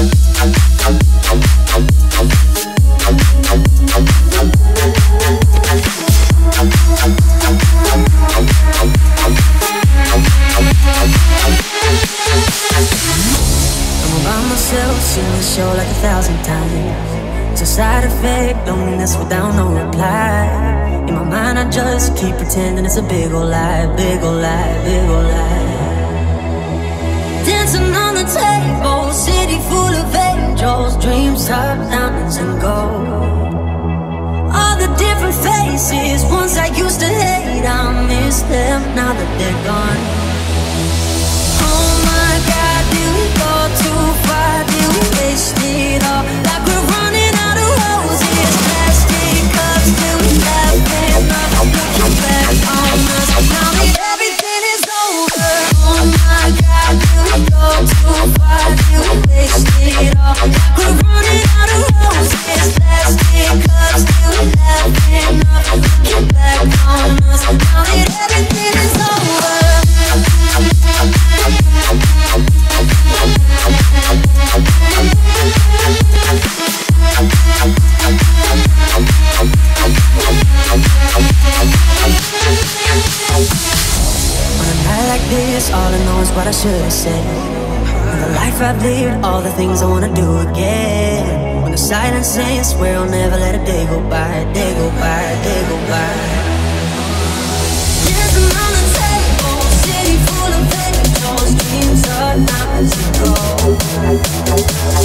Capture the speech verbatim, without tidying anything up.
Seen the show like a thousand times. It's a side effect, loneliness without no reply. In my mind I just keep pretending it's a big ol' lie, big ol' lie, big ol' lie. Dancing on the table, city full of angels, dreams of diamonds and gold. All the different faces, ones I used to hate, I miss them now that they're gone. Oh my God, did we go too far? Did we waste it all? Like we're running out of roses, plastic cups. Did we have enough? Looking back on us, now that everything is over. Oh my God, did we go too far? Did we waste it all? Like we're running out of roses, plastic cups. Did we have enough? Looking back on us, now that everything is over. On a night like this, all I know is what I should have said. And the life I've lived, all the things I wanna do again. When the silence ends, swear I'll never let a day go by, day go by, day go by. Dancing on the table, city full of angels, dreams of diamonds and gold.